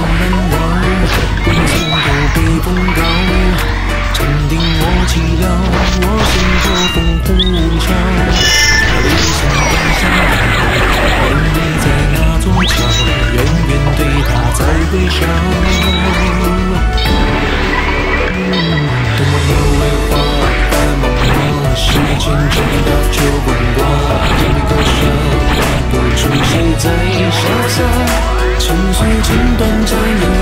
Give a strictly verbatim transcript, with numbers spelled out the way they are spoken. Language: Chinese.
难忘，不曾都被风高，沉淀我寂寥，我心破风呼啸，流星赶上来，等你在那座桥，远远对他在微笑。多么有为花般梦话，时间长大就滚过，听你歌声，不知谁在潇洒，情绪剪断在眼。